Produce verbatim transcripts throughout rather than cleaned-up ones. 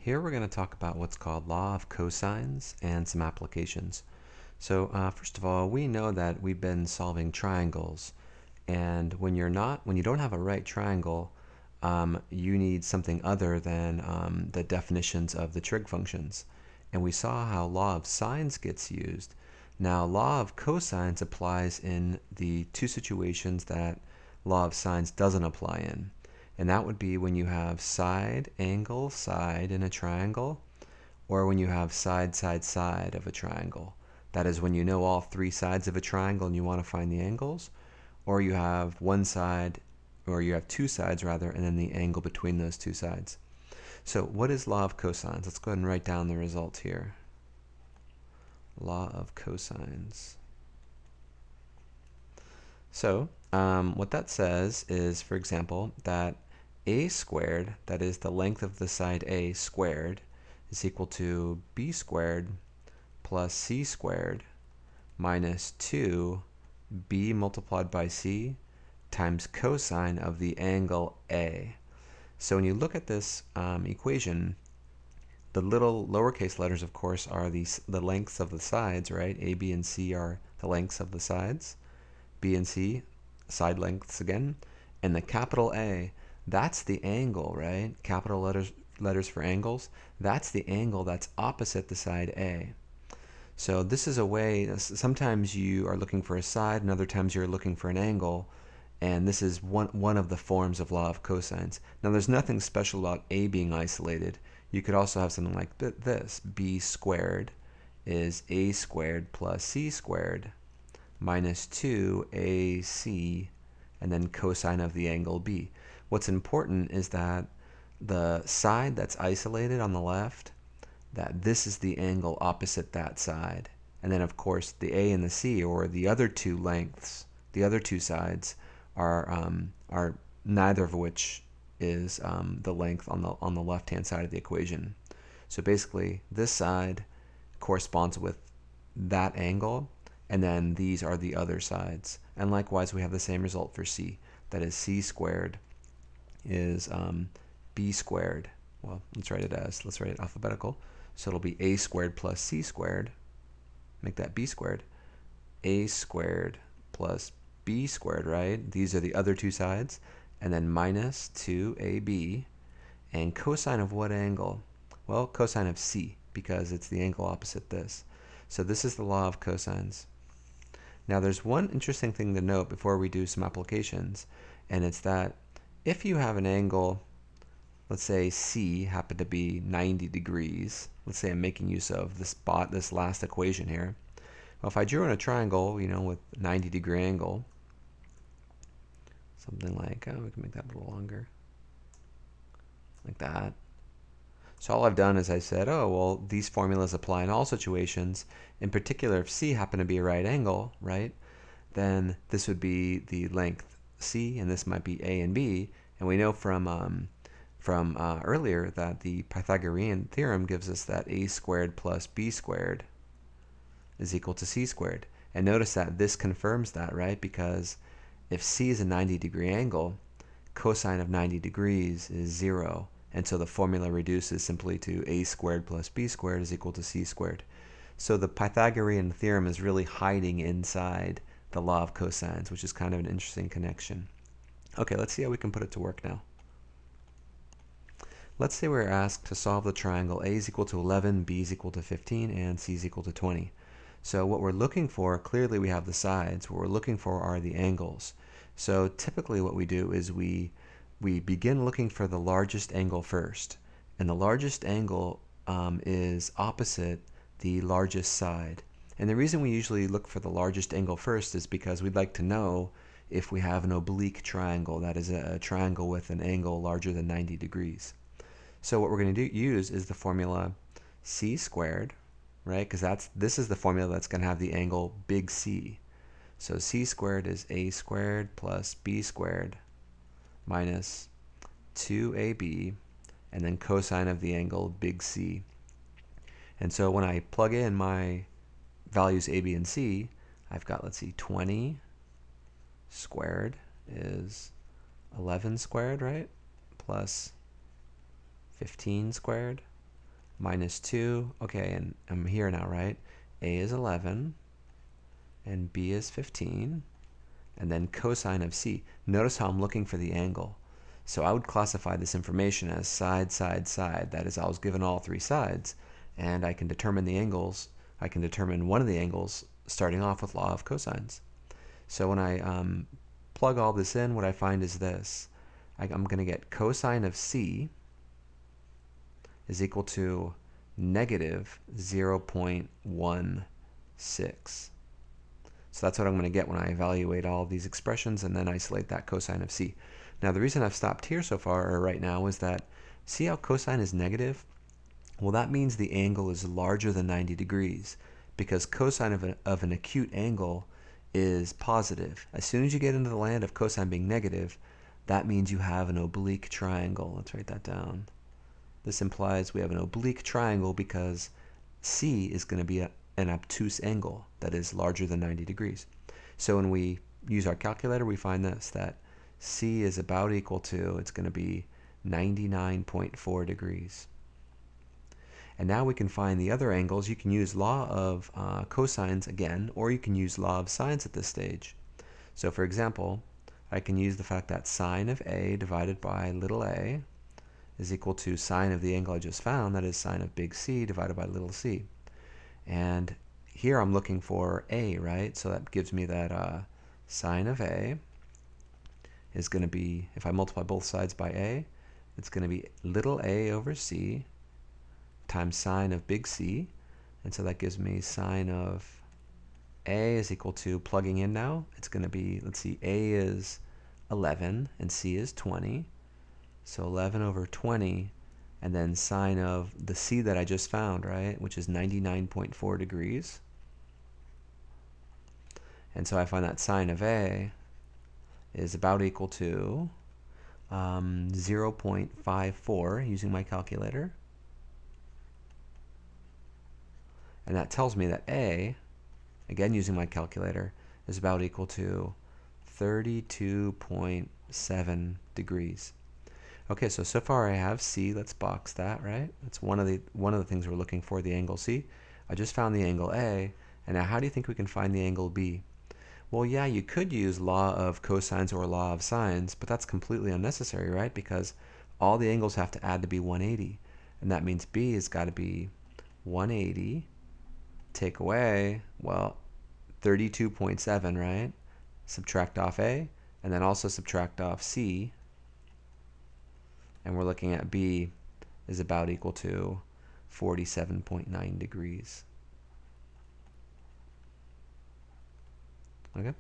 Here we're going to talk about what's called law of cosines and some applications. So uh, first of all, we know that we've been solving triangles, and when you're not, when you don't have a right triangle, um, you need something other than um, the definitions of the trig functions. And we saw how law of sines gets used. Now, law of cosines applies in the two situations that law of sines doesn't apply in. And that would be when you have side, angle, side in a triangle, or when you have side, side, side of a triangle. That is when you know all three sides of a triangle and you want to find the angles, or you have one side, or you have two sides rather, and then the angle between those two sides. So what is law of cosines? Let's go ahead and write down the result here. Law of cosines. So um, what that says is, for example, that a squared, that is the length of the side A squared, is equal to b squared plus c squared minus two b multiplied by c times cosine of the angle A. So when you look at this um, equation, the little lowercase letters, of course, are the, the lengths of the sides, right? A, B, and C are the lengths of the sides. B and C, side lengths again. And the capital A, that's the angle, right? Capital letters letters for angles. That's the angle that's opposite the side A. So this is a way, sometimes you are looking for a side, and other times you're looking for an angle, and this is one, one of the forms of law of cosines. Now there's nothing special about A being isolated. You could also have something like this. B squared is A squared plus C squared minus two A C and then cosine of the angle B. What's important is that the side that's isolated on the left, that this is the angle opposite that side. And then of course the A and the C, or the other two lengths, the other two sides, are um, are neither of which is um, the length on the on the left hand side of the equation. So basically this side corresponds with that angle, and then these are the other sides. And likewise we have the same result for C. That is C squared is um, B squared. Well, let's write it as, let's write it alphabetical. So it'll be A squared plus C squared, make that B squared, A squared plus B squared, right? These are the other two sides, and then minus two A B, and cosine of what angle? Well, cosine of C, because it's the angle opposite this. So this is the law of cosines. Now there's one interesting thing to note before we do some applications, and it's that if you have an angle, let's say C happened to be ninety degrees. Let's say I'm making use of this spot, this last equation here. Well, if I drew in a triangle, you know, with ninety degree angle, something like, oh, we can make that a little longer, like that. So all I've done is I said, oh, well, these formulas apply in all situations. In particular, if C happened to be a right angle, right, then this would be the length C, and this might be A and B. And we know from um, from uh, earlier that the Pythagorean Theorem gives us that A squared plus B squared is equal to C squared. And notice that this confirms that, right? Because if C is a ninety degree angle, cosine of ninety degrees is zero. And so the formula reduces simply to A squared plus B squared is equal to C squared. So the Pythagorean Theorem is really hiding inside the law of cosines, which is kind of an interesting connection. Okay, let's see how we can put it to work now. Let's say we're asked to solve the triangle A is equal to eleven, B is equal to fifteen, and C is equal to twenty. So what we're looking for, clearly we have the sides. What we're looking for are the angles. So typically what we do is we we begin looking for the largest angle first. And the largest angle um, is opposite the largest side. And the reason we usually look for the largest angle first is because we'd like to know if we have an oblique triangle, that is a, a triangle with an angle larger than ninety degrees. So what we're going to do, use is the formula C squared, right? Because that's this is the formula that's going to have the angle big C. So C squared is A squared plus B squared minus two A B, and then cosine of the angle big C. And so when I plug in my values A, B, and C, I've got, let's see, twenty squared is eleven squared, right? Plus fifteen squared minus two. Okay, and I'm here now, right? A is eleven, and B is fifteen, and then cosine of C. Notice how I'm looking for the angle. So I would classify this information as side, side, side. That is, I was given all three sides, and I can determine the angles. I can determine one of the angles starting off with law of cosines. So when I um, plug all this in, what I find is this. I, I'm going to get cosine of C is equal to negative zero point one six. So that's what I'm going to get when I evaluate all of these expressions and then isolate that cosine of C. Now the reason I've stopped here so far, or right now, is that see how cosine is negative? Well, that means the angle is larger than ninety degrees, because cosine of, a, of an acute angle is positive. As soon as you get into the land of cosine being negative, that means you have an oblique triangle. Let's write that down. This implies we have an oblique triangle because C is going to be a, an obtuse angle that is larger than ninety degrees. So when we use our calculator, we find this, that C is about equal to, it's going to be ninety-nine point four degrees. And now we can find the other angles. You can use law of uh, cosines again, or you can use law of sines at this stage. So for example, I can use the fact that sine of A divided by little a is equal to sine of the angle I just found, that is sine of big C divided by little c. And here I'm looking for A, right? So that gives me that uh, sine of A is going to be, if I multiply both sides by A, it's going to be little a over C times sine of big C. And so that gives me sine of A is equal to, plugging in now, it's going to be, let's see, A is eleven and C is twenty. So eleven over twenty, and then sine of the C that I just found, right, which is ninety-nine point four degrees. And so I find that sine of A is about equal to um, zero point five four using my calculator. And that tells me that A, again using my calculator, is about equal to thirty-two point seven degrees. Okay, so so far I have C. Let's box that, right? That's one of the one of the things we're looking for, the angle C. I just found the angle A, and now how do you think we can find the angle B? Well, yeah, you could use law of cosines or law of sines, but that's completely unnecessary, right? Because all the angles have to add to be one eighty, and that means B has got to be one eighty. Take away, well, thirty-two point seven, right? Subtract off A, and then also subtract off C. And we're looking at B is about equal to forty-seven point nine degrees. Okay.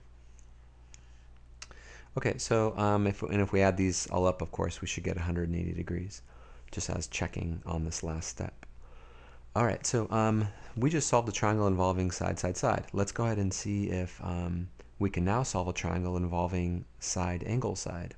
Okay, so um, if, and if we add these all up, of course, we should get one hundred eighty degrees, just as checking on this last step. All right, so um, we just solved a triangle involving side, side, side. Let's go ahead and see if um, we can now solve a triangle involving side, angle, side.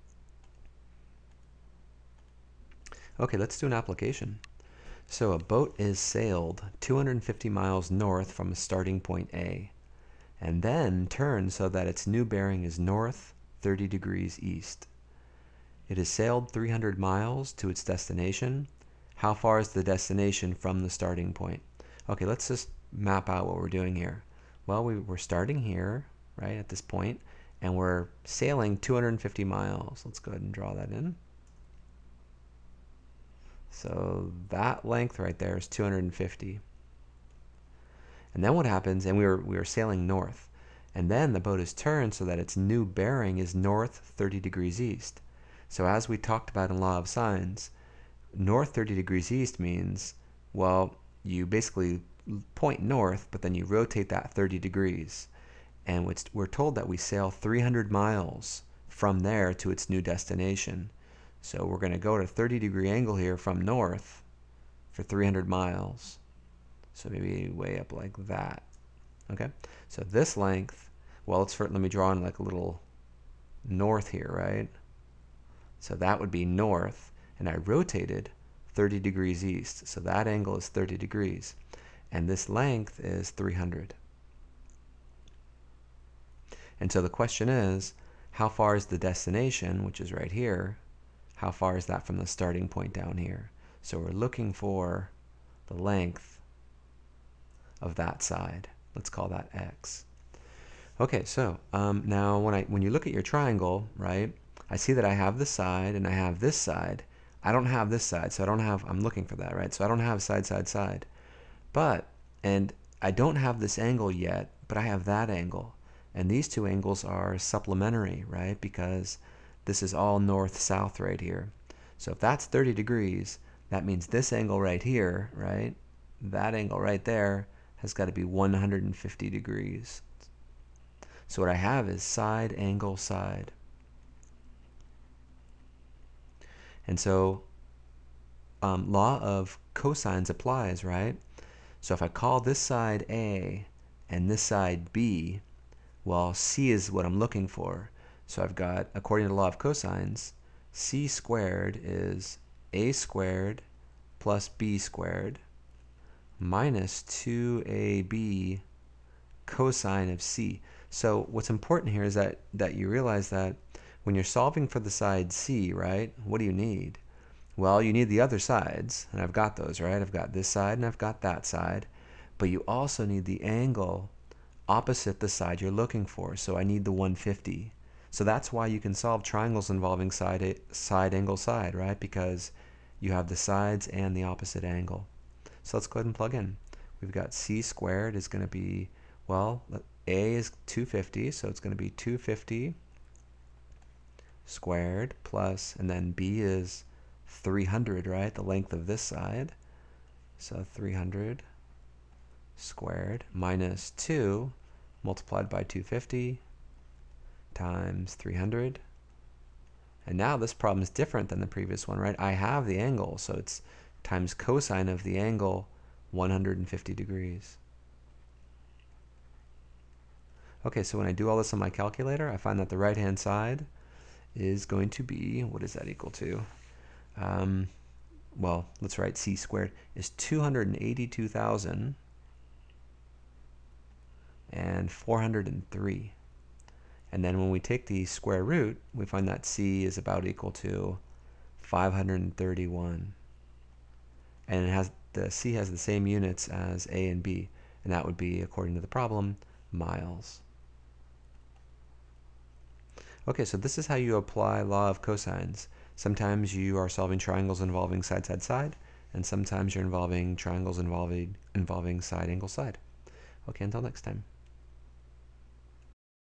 Okay, let's do an application. So a boat is sailed two hundred fifty miles north from a starting point A, and then turns so that its new bearing is north thirty degrees east. It has sailed three hundred miles to its destination. How far is the destination from the starting point? Okay, let's just map out what we're doing here. Well, we, we're starting here, right, at this point, and we're sailing two hundred fifty miles. Let's go ahead and draw that in. So that length right there is two hundred fifty. And then what happens, and we were, we were sailing north, and then the boat is turned so that its new bearing is north thirty degrees east. So as we talked about in law of sines, north thirty degrees east means, well, you basically point north, but then you rotate that thirty degrees. And we're told that we sail three hundred miles from there to its new destination. So we're going to go at a thirty degree angle here from north for three hundred miles. So maybe way up like that. Okay, so this length, well, let's first, let me draw in like a little north here, right? So that would be north, and I rotated thirty degrees east. So that angle is thirty degrees, and this length is three hundred. And so the question is, how far is the destination, which is right here? How far is that from the starting point down here? So we're looking for the length of that side. Let's call that x. Okay, so um, now when I when you look at your triangle, right, I see that I have this side and I have this side. I don't have this side, so I don't have, I'm looking for that, right? So I don't have side, side, side. But, and I don't have this angle yet, but I have that angle. And these two angles are supplementary, right? Because this is all north-south right here. So if that's thirty degrees, that means this angle right here, right? That angle right there has got to be one hundred fifty degrees. So what I have is side, angle, side. And so um, law of cosines applies, right? So if I call this side A and this side B, well, C is what I'm looking for. So I've got, according to the law of cosines, C squared is A squared plus B squared minus two A B cosine of C. So what's important here is that, that you realize that when you're solving for the side C, right, what do you need? Well, you need the other sides, and I've got those, right? I've got this side and I've got that side. But you also need the angle opposite the side you're looking for. So I need the one hundred fifty. So that's why you can solve triangles involving side, side, angle, side, right? Because you have the sides and the opposite angle. So let's go ahead and plug in. We've got C squared is going to be, well, A is two hundred fifty, so it's going to be two hundred fifty squared plus, and then B is three hundred, right? The length of this side. So three hundred squared minus two multiplied by two hundred fifty times three hundred. And now this problem is different than the previous one, right? I have the angle, so it's times cosine of the angle, one hundred fifty degrees. Okay, so when I do all this on my calculator, I find that the right-hand side is going to be, what is that equal to? Um, well, let's write C squared is two hundred eighty-two thousand and four hundred three. And then when we take the square root, we find that C is about equal to five hundred thirty-one. And it has, the C has the same units as A and B, and that would be, according to the problem, miles. Okay, so this is how you apply law of cosines. Sometimes you are solving triangles involving side, side, side, and sometimes you're involving triangles involving, involving side, angle, side. Okay, until next time.